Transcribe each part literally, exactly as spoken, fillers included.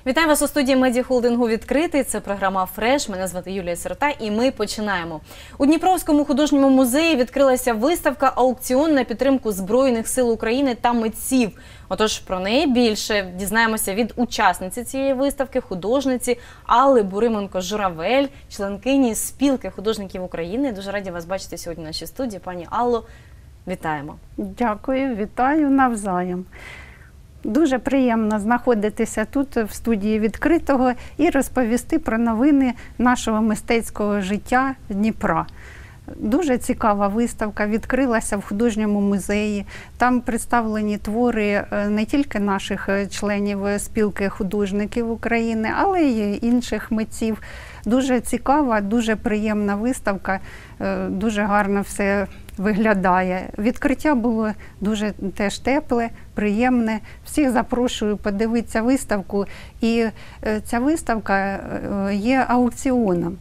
Вітаю вас у студії медіахолдингу «Відкритий». Це програма «Фреш». Мене звати Юлія Сирота і ми починаємо. У Дніпровському художньому музеї відкрилася виставка «Аукціон» на підтримку Збройних сил України та митців. Отож, про неї більше дізнаємося від учасниці цієї виставки, художниці Алли Бурименко-Журавель, членкині Спілки художників України. Дуже раді вас бачити сьогодні в нашій студії. Пані Алло, вітаємо. Дякую, вітаю навзаєм. Дуже приємно знаходитися тут, в студії «Відкритого», і розповісти про новини нашого мистецького життя Дніпра. Дуже цікава виставка відкрилася в художньому музеї. Там представлені твори не тільки наших членів Спілки художників України, але й інших митців. Дуже цікава, дуже приємна виставка, дуже гарно все виглядає. Відкриття було дуже теж тепле, приємне. Всіх запрошую подивитися виставку. І ця виставка є аукціоном.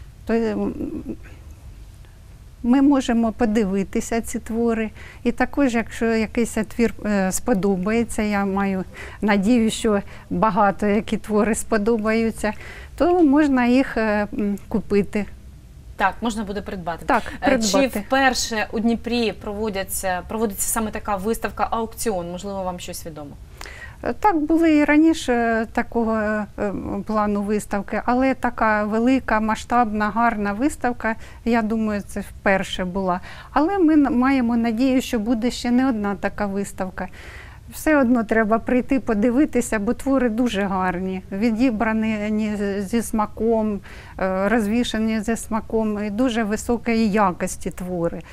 Ми можемо подивитися ці твори. І також, якщо якийсь твір сподобається, я маю надію, що багато які твори сподобаються, то можна їх купити. Так, можна буде придбати. Так, придбати. Чи вперше у Дніпрі проводяться, проводиться саме така виставка «Аукціон»? Можливо, вам щось відомо? Так, були і раніше такого плану виставки, але така велика, масштабна, гарна виставка, я думаю, це вперше була. Але ми маємо надію, що буде ще не одна така виставка. Все одно треба прийти, подивитися, бо твори дуже гарні, відібрані зі смаком, розвішані зі смаком, і дуже високої якості твори.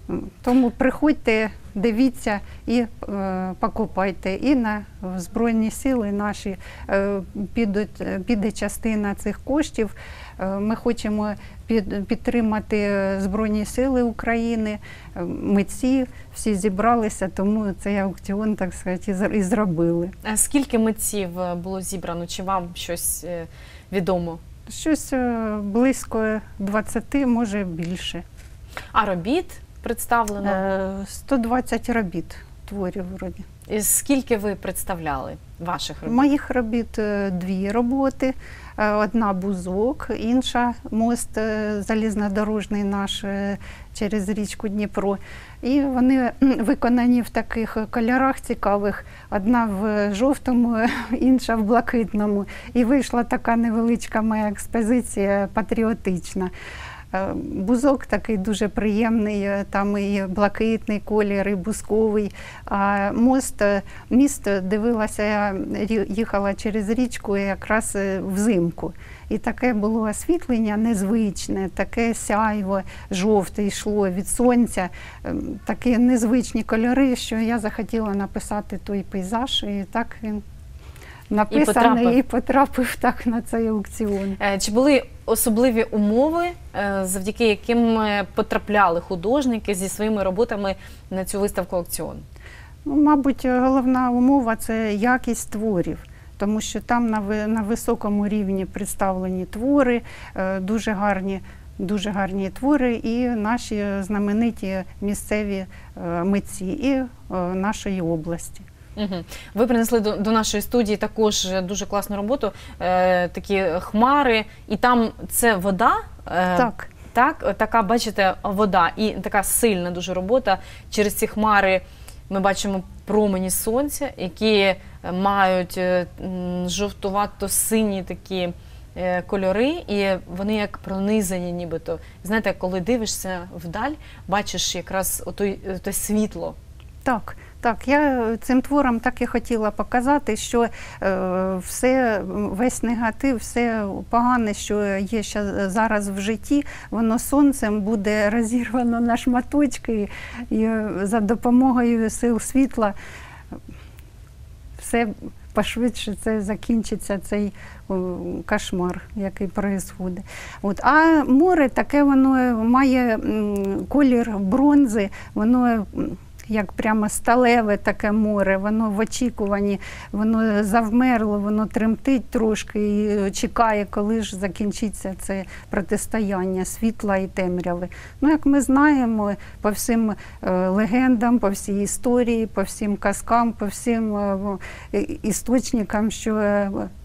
Тому приходьте, дивіться і е, покупайте. І на Збройні сили наші е, підуть, піде частина цих коштів. Е, ми хочемо під, підтримати Збройні сили України, е, митці, всі зібралися, тому цей аукціон, так сказати, і зробили. А скільки митців було зібрано? Чи вам щось е, відомо? Щось е, близько двадцяти, може більше. А робіт представлено? сто двадцять робіт, творів вроді. І скільки ви представляли ваших робіт? Моїх робіт дві роботи. Одна «Бузок», інша «Мост залізнодорожний наш через річку Дніпро». І вони виконані в таких кольорах цікавих. Одна в жовтому, інша в блакитному. І вийшла така невеличка моя експозиція патріотична. «Бузок» такий дуже приємний, там і блакитний колір, і бузковий. А мост, міст дивилася, я їхала через річку якраз взимку. І таке було освітлення незвичне, таке сяйво жовте йшло від сонця, такі незвичні кольори, що я захотіла написати той пейзаж, і так він написаний і потрапив, і потрапив так на цей аукціон. Чи були особливі умови, завдяки яким потрапляли художники зі своїми роботами на цю виставку «Аукціон»? Ну, мабуть, головна умова – це якість творів. Тому що там на, на високому рівні представлені твори, дуже гарні, дуже гарні твори, і наші знамениті місцеві митці і нашої області. Угу. Ви принесли до, до нашої студії також дуже класну роботу, е, такі хмари, і там це вода, е, так. Так, така, бачите, вода, і така сильна дуже робота. Через ці хмари ми бачимо промені сонця, які мають жовтувато-сині такі е, кольори, і вони як пронизані нібито. Знаєте, коли дивишся вдаль, бачиш якраз отой, оте світло. Так. Так, я цим твором так і хотіла показати, що е, все, весь негатив, все погане, що є ще зараз в житті, воно сонцем буде розірвано на шматочки, і, і за допомогою сил світла все пошвидше це закінчиться, цей о, кошмар, який происходить. От. А море таке, воно має м, колір бронзи, воно як прямо сталеве таке море, воно в очікуванні, воно завмерло, воно тремтить трошки і чекає, коли ж закінчиться це протистояння світла і темряви. Ну, як ми знаємо, по всім легендам, по всій історії, по всім казкам, по всім істочникам, що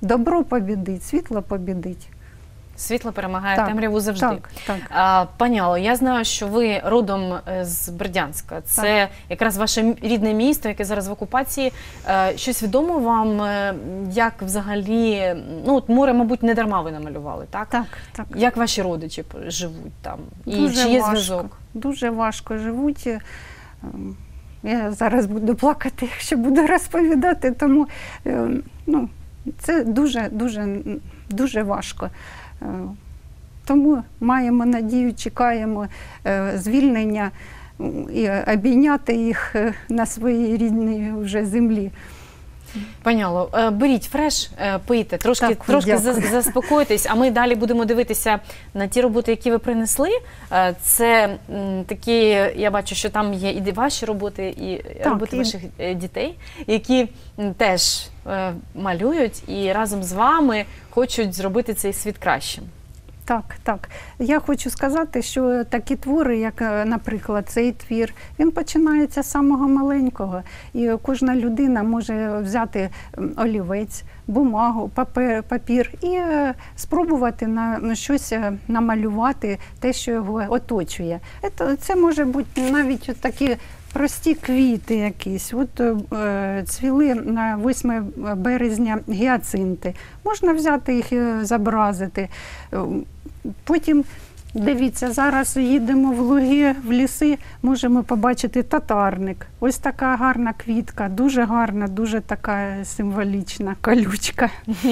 добро побідить, світло побідить. Світло перемагає Так, темряву завжди. Так, так. А, пані Алло, я знаю, що ви родом е, з Бердянська. Це Так. якраз ваше м- рідне місто, яке зараз в окупації. Е, Щось відомо вам, е, як взагалі, ну от море, мабуть, не дарма ви намалювали, так? Так, так. Як ваші родичі п- живуть там? І Дуже чи є важко. зв'язок? Дуже важко живуть. Ем, Я зараз буду плакати, якщо буду розповідати, тому ем, ну, це дуже, дуже, дуже важко. Е, Тому маємо надію, чекаємо е, звільнення м, і обійняти їх е, на своїй рідній вже землі. Пані Алло, е, беріть фреш, е, пийте, трошки, Так, трошки дякую. зас- заспокойтесь, а ми далі будемо дивитися на ті роботи, які ви принесли. Е, Це м, такі, я бачу, що там є і ваші роботи, і Так, роботи і- ваших е, дітей, які м, теж е, малюють і разом з вами хочуть зробити цей світ кращим. Так, так. Я хочу сказати, що такі твори, як, е, наприклад, цей твір, він починається з самого маленького. І кожна людина може взяти м, олівець, бумагу, папер, папір і е, спробувати на на щось е, намалювати, те, що його оточує. Це, це може бути навіть от такі прості квіти якісь. От е, цвіли на восьме березня гіацинти. Можна взяти їх і зобразити. Е, Потім, дивіться, зараз їдемо в луги, в ліси, можемо побачити татарник. Ось така гарна квітка, дуже гарна, дуже така символічна колючка.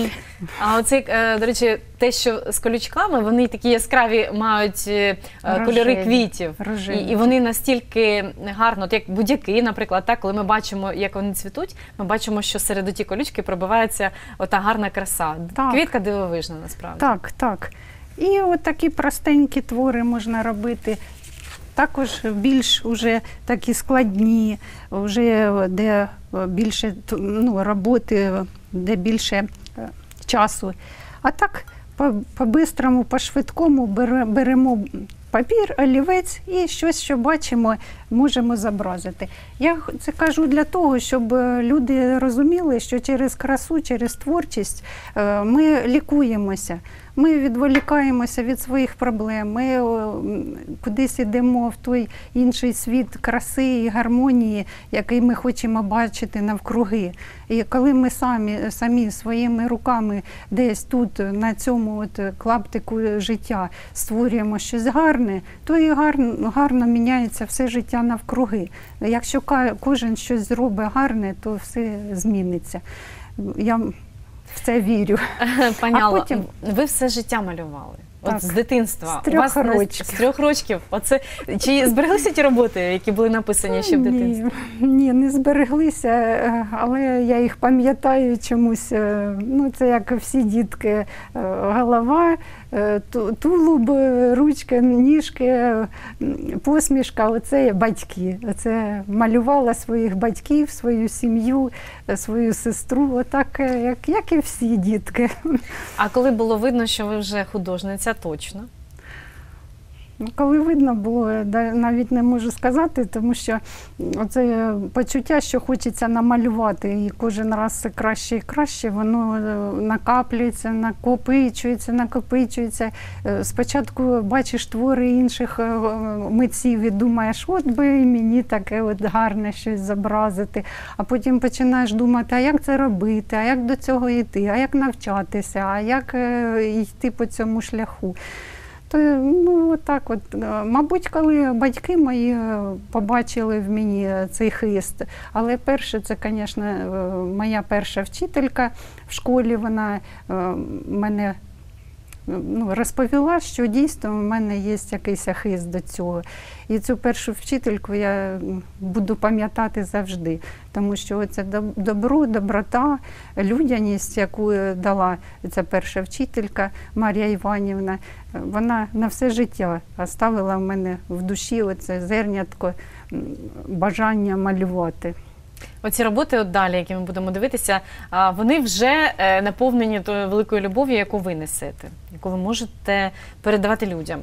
А оце, е, до речі, те, що з колючками, вони такі яскраві мають е, кольори Рожеві, квітів. І, рожеві. і вони настільки гарно, от як будь-які, наприклад, так, коли ми бачимо, як вони цвітуть, ми бачимо, що серед оті колючки пробивається ота гарна краса. Так. Квітка дивовижна, насправді. Так, так. І от такі простенькі твори можна робити. Також більш уже такі складні, вже де більше т- ну, роботи, де більше е, часу. А так по- по-бистрому, по-швидкому бере- беремо папір, олівець і щось, що бачимо, можемо зобразити. Я х- це кажу для того, щоб е, люди розуміли, що через красу, через творчість е, ми лікуємося. Ми відволікаємося від своїх проблем, ми о, м, кудись йдемо в той інший світ краси і гармонії, який ми хочемо бачити навкруги. І коли ми самі, самі своїми руками десь тут, на цьому от клаптику життя створюємо щось гарне, то і гарно, гарно міняється все життя навкруги. Якщо ка- кожен щось зробить гарне, то все зміниться. Я в це вірю. Пані А Алло, потім- ви все життя малювали. Так. От з дитинства. З трьох У вас не- рочків. З трьох рочків. Оце, чи збереглися ті роботи, які були написані ще в дитинстві? Ні, ні, не збереглися, е, але я їх пам'ятаю чомусь. е, Ну, це як всі дітки. е, Голова, е, ту- тулуб, е, ручки, ніжки, е, м, посмішка. Оце батьки. Це малювала своїх батьків, свою сім'ю, е, свою сестру. Отак, е, як, як і всі дітки. А коли було видно, що ви вже художниця, точно? Ну, коли видно було, да- навіть не можу сказати, тому що оце почуття, що хочеться намалювати, і кожен раз все краще і краще, воно е, накаплюється, накопичується, накопичується. Е, Спочатку бачиш твори інших е, митців і думаєш, от би і мені таке от гарне щось зобразити, а потім починаєш думати, а як це робити, а як до цього йти, а як навчатися, а як е, йти по цьому шляху. То, ну, отак от. Е, Мабуть, коли батьки мої е, побачили в мені цей хист, але перше, це, звісно, е, моя перша вчителька в школі, вона е, мене е, ну, розповіла, що дійсно в мене є якийсь хист до цього. І цю першу вчительку я м, буду пам'ятати завжди, тому що це доб- добро, доброта, людяність, яку дала ця перша вчителька Марія Іванівна, вона на все життя оставила в мене в душі оце зернятко м, бажання малювати. Оці роботи от далі, які ми будемо дивитися, а, вони вже е, наповнені тою великою любов'ю, яку ви несете, яку ви можете передавати людям.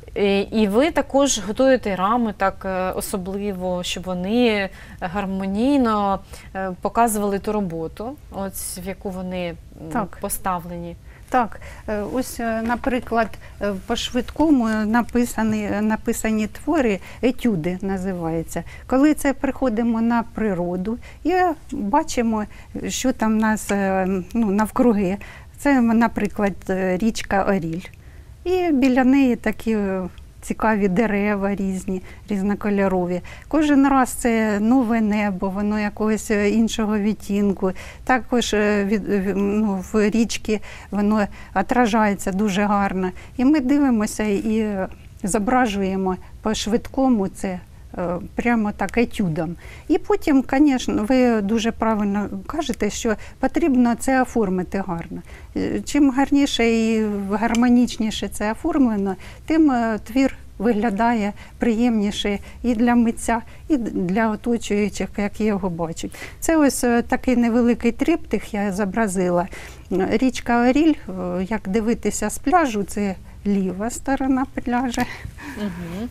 І, і ви також готуєте рами так е, особливо, щоб вони гармонійно е, показували ту роботу, от, в яку вони м, Так. поставлені. Так, е, ось, е, наприклад, е, по швидкому написані, написані твори, етюди називаються. Коли це приходимо на природу і бачимо, що там в нас е, ну, навкруги. Це, наприклад, е, річка Оріль. І біля неї такі е, цікаві дерева різні, різнокольорові. Кожен раз це нове небо, воно якогось е, іншого відтінку. Також е, від, е, ну, в річці воно отражається дуже гарно. І ми дивимося і е, зображуємо по-швидкому це е, прямо так етюдом. І потім, звісно, ви дуже правильно кажете, що потрібно це оформити гарно. Е, Чим гарніше і гармонічніше це оформлено, тим е, твір виглядає приємніше і для митця, і для оточуючих, як його бачать. Це ось е, такий невеликий триптих я зобразила. Річка Оріль, е, як дивитися з пляжу, це ліва сторона пляжа. Угу.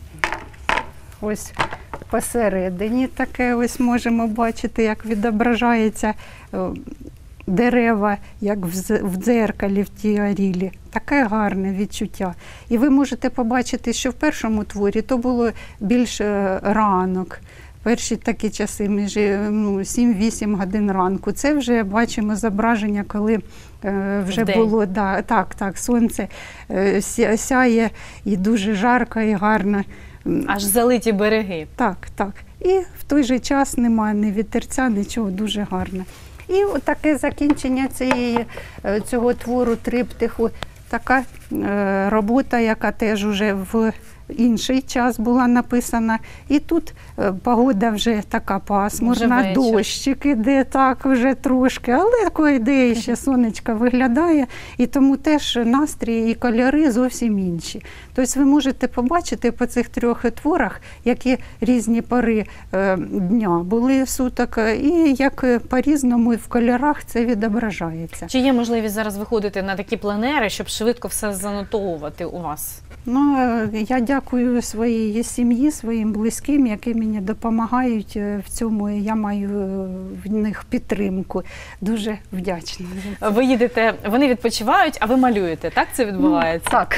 Ось посередині таке ось можемо бачити, як відображається е, дерева, як в з- в дзеркалі в тій Орілі. Таке гарне відчуття. І ви можете побачити, що в першому творі то було більш е, ранок. Перші такі часи, між е, ну, сім-вісім годин ранку. Це вже бачимо зображення, коли е, вже Вдень. було, да, так, так, сонце е, ся- сяє і дуже жарко і гарно. Аж залиті береги. Так, так. І в той же час немає ні вітерця, нічого, дуже гарно. І таке закінчення цієї, е, цього твору триптиху, така е, робота, яка теж уже в інший час була написана. І тут е, погода вже така пасмурна, Вже вечір. дощик іде так вже трошки, але коли йде ще сонечко виглядає, і тому теж настрій і кольори зовсім інші. Тобто ви можете побачити по цих трьох творах, які різні пори е, дня були суток, і як е, по-різному в кольорах це відображається. Чи є можливість зараз виходити на такі пленери, щоб швидко все занотовувати у вас? Ну, е, я дякую своїй сім'ї, своїм близьким, які мені допомагають е, в цьому. і Я маю е, в них підтримку. Дуже вдячна. Ви їдете, вони відпочивають, а ви малюєте, так це відбувається? Так.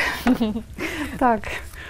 Так.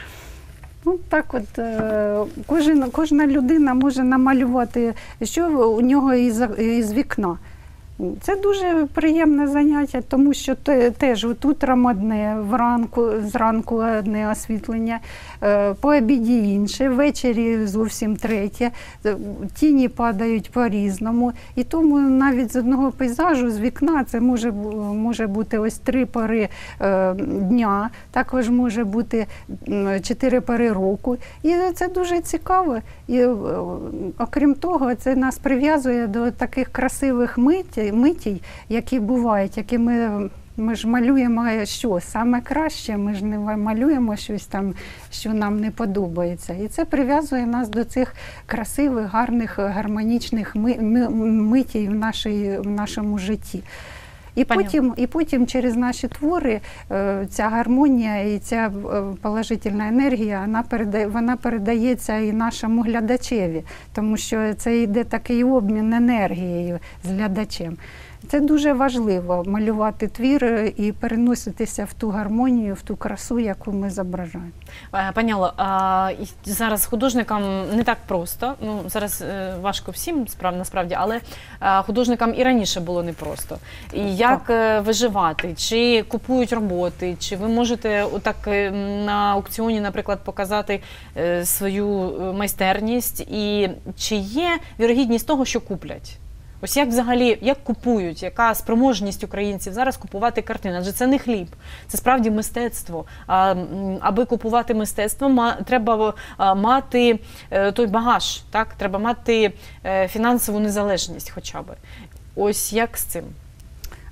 Ну, так от, е, кожен, кожна людина може намалювати, що у нього із, із вікна. Це дуже приємне заняття, тому що те, теж утром одне, вранку, зранку одне освітлення, е, по обіді інше, ввечері зовсім третє. Тіні падають по-різному. І тому навіть з одного пейзажу, з вікна, це може, бу- може бути ось три пори е, дня, також може бути м, чотири пори року. І це дуже цікаво. І е, окрім того, це нас прив'язує до таких красивих митей, митій, які бувають, які ми, ми ж малюємо що саме краще, ми ж не малюємо щось там, що нам не подобається. І це прив'язує нас до цих красивих, гарних, гармонічних ми, ми, митій в, нашій, в нашому житті. І потім, і потім через наші твори е, ця гармонія і ця е, положительна енергія, вона, передає, вона передається і нашому глядачеві, тому що це йде такий обмін енергією з глядачем. Це дуже важливо – малювати твір і переноситися в ту гармонію, в ту красу, яку ми зображаємо. Е, Пані Алло, а і зараз художникам не так просто, ну зараз е, важко всім справ, насправді, але е, художникам і раніше було непросто. І як е, виживати? Чи купують роботи? Чи ви можете отак е, на аукціоні, наприклад, показати е, свою е, майстерність? І чи є вірогідність того, що куплять? Ось як взагалі, як купують, яка спроможність українців зараз купувати картини? Адже це не хліб, це справді мистецтво. А, м, аби купувати мистецтво, ма, треба а, мати е, той багаж, так? Треба мати е, фінансову незалежність хоча б. Ось як з цим?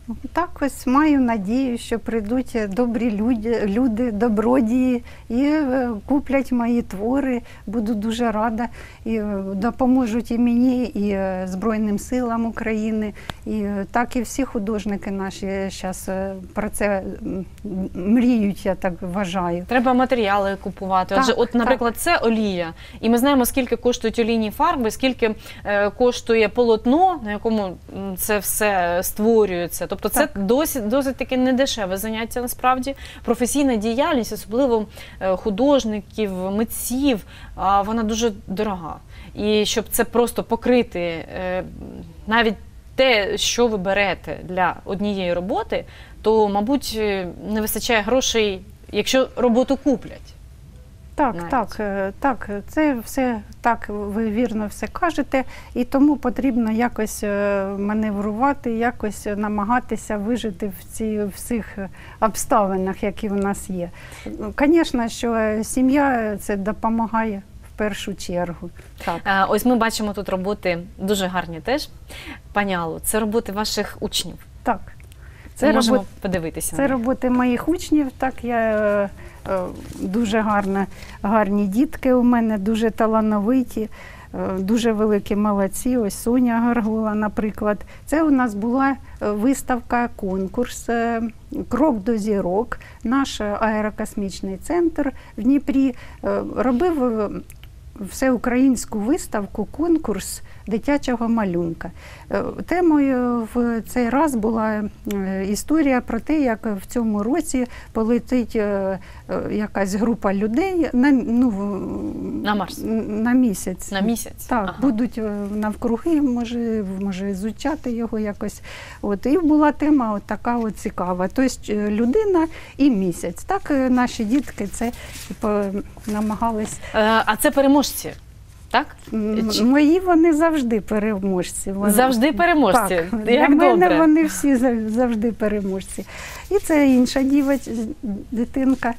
Так ось маю надію, що прийдуть добрі люди, люди добродії і е, куплять мої твори. Буду дуже рада. І е, допоможуть і мені, і е, Збройним силам України. І е, так і всі художники наші зараз про це м, мріють, я так вважаю. Треба матеріали купувати. Так, Адже, от, наприклад, так. це олія. І ми знаємо, скільки коштують олійні фарби, скільки е, коштує полотно, на якому м, це все створюється. Тобто це Так. досить, досить таки недешеве заняття насправді. Професійна діяльність, особливо е, художників, митців, а вона дуже дорога. І щоб це просто покрити е, навіть те, що ви берете для однієї роботи, то, мабуть, не вистачає грошей, якщо роботу куплять. Так, навіть. так, е, так, це все так, ви вірно все кажете, і тому потрібно якось е, маневрувати, якось намагатися вижити в ці всіх обставинах, які в нас є. Звісно, що сім'я це допомагає в першу чергу. Так. Е, Ось ми бачимо тут роботи дуже гарні теж. Пані Алло, це роботи ваших учнів. Так. Це Це можемо робот- подивитися. Це на них. роботи моїх учнів, так, я е, е, дуже гарна, гарні дітки у мене, дуже талановиті, е, дуже великі молодці. Ось Соня Гаргула, наприклад. Це у нас була е, виставка, конкурс е, «Крок до зірок». Наш аерокосмічний центр в Дніпрі е, робив е, всеукраїнську виставку, конкурс дитячого малюнка. Е, Темою в цей раз була е, історія про те, як в цьому році полетить е, е, якась група людей на, ну, в- На Марс. на місяць. На місяць? Так, Ага. будуть е, навкруги, може, може зучати його якось. От, і була тема от така от цікава. Тобто е, людина і місяць. Так е, наші дітки це типу, намагались. Е, А це переможці, так? М, Чи- Мої вони завжди переможці. Вони- Завжди переможці. Так, Як для мене добре. вони всі зав- завжди переможці. І це інша дівоч, дитинка.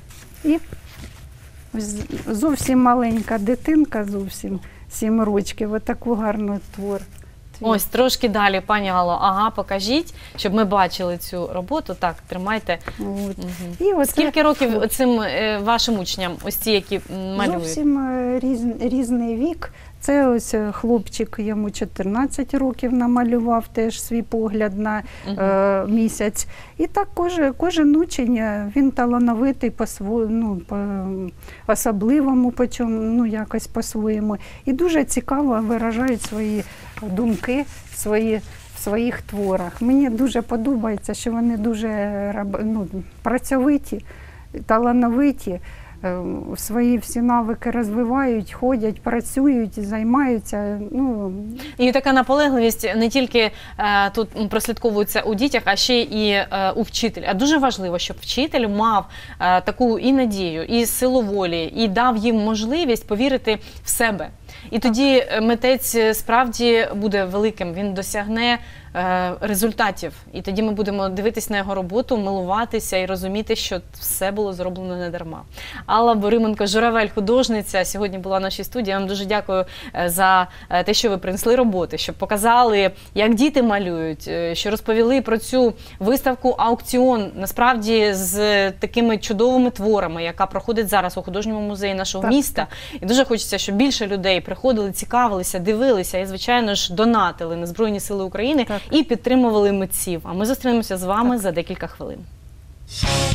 І з- зовсім маленька дитинка, зовсім сім років, отаку гарну твор. Ось, трошки далі, пані Алло. Ага, покажіть, щоб ми бачили цю роботу. Так, тримайте. От. Мгм. І оце Скільки років цим е, вашим учням, ось ті, які м, малюють? зовсім е, різ, різний вік. Це ось е, хлопчик, йому чотирнадцять років, намалював теж свій погляд на Мгм. е, місяць. І так кожен, кожен учень, е, він талановитий по свою, ну, по особливому, по чому, ну, якось по-своєму. І дуже цікаво виражають свої думки, свої в своїх творах. Мені дуже подобається, що вони дуже раб- ну, працьовиті, талановиті. е, Свої всі навики розвивають, ходять, працюють, займаються. Ну, І така наполегливість не тільки е, тут м, прослідковується у дітях, а ще і е, у вчителя. А дуже важливо, щоб вчитель мав е, таку і надію, і силу волі, і дав їм можливість повірити в себе. І тоді е, митець е, справді буде великим, він досягне е, результатів. І тоді ми будемо дивитись на його роботу, милуватися і розуміти, що все було зроблено не дарма. Алла Борименко-Журавель, художниця, сьогодні була в нашій студії. Я вам дуже дякую е, за е, те, що ви принесли роботи, щоб показали, як діти малюють, е, що розповіли про цю виставку «Аукціон», насправді з такими чудовими творами, яка проходить зараз у художньому музеї нашого Так, міста. І дуже хочеться, щоб більше людей приходили, цікавилися, дивилися і, звичайно ж, донатили на Збройні Сили України Так. і підтримували митців. А ми зустрінемося з вами Так. за декілька хвилин.